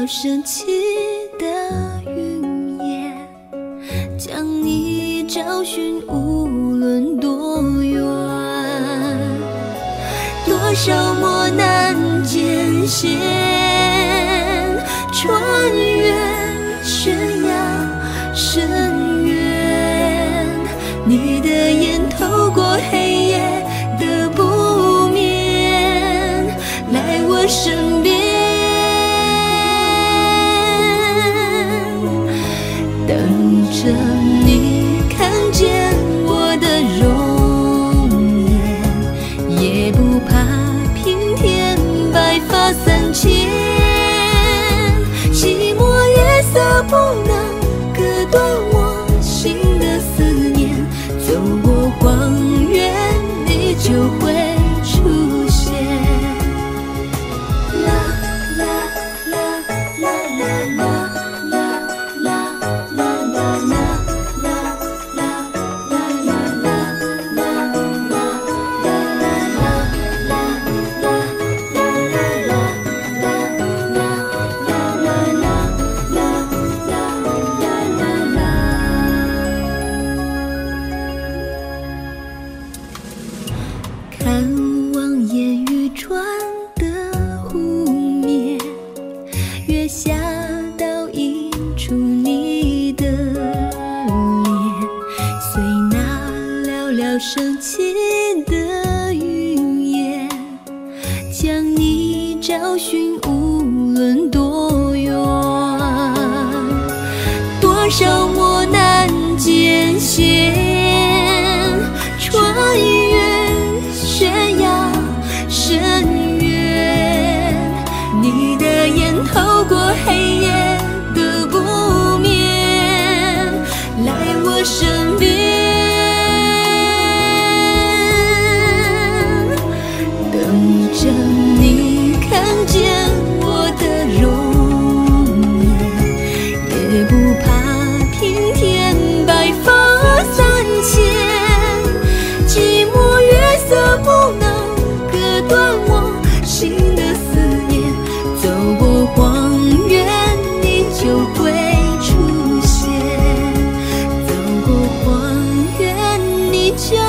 升起的云烟，将你找寻无论多远，多少磨难艰险，穿越悬崖深渊，你的眼透过黑夜的不眠，来我身边，等着你看见我的容颜，也不怕平添白发三千，寂寞月色不能割断我心的思念，走过荒原你就会出现。啦啦啦啦啦啦啦啦啦啦看望烟雨转的湖面，月下倒映出你的脸，随那寥寥升起的云烟，将你找寻无论多远，多少磨难艰险，穿越悬崖深渊，你的眼透过黑夜的不眠，来我身边，等着你看见我的容颜，也不怕平添白发三千，寂寞月色不能割断我心的思念，走过荒原你就会出现，走过荒原你就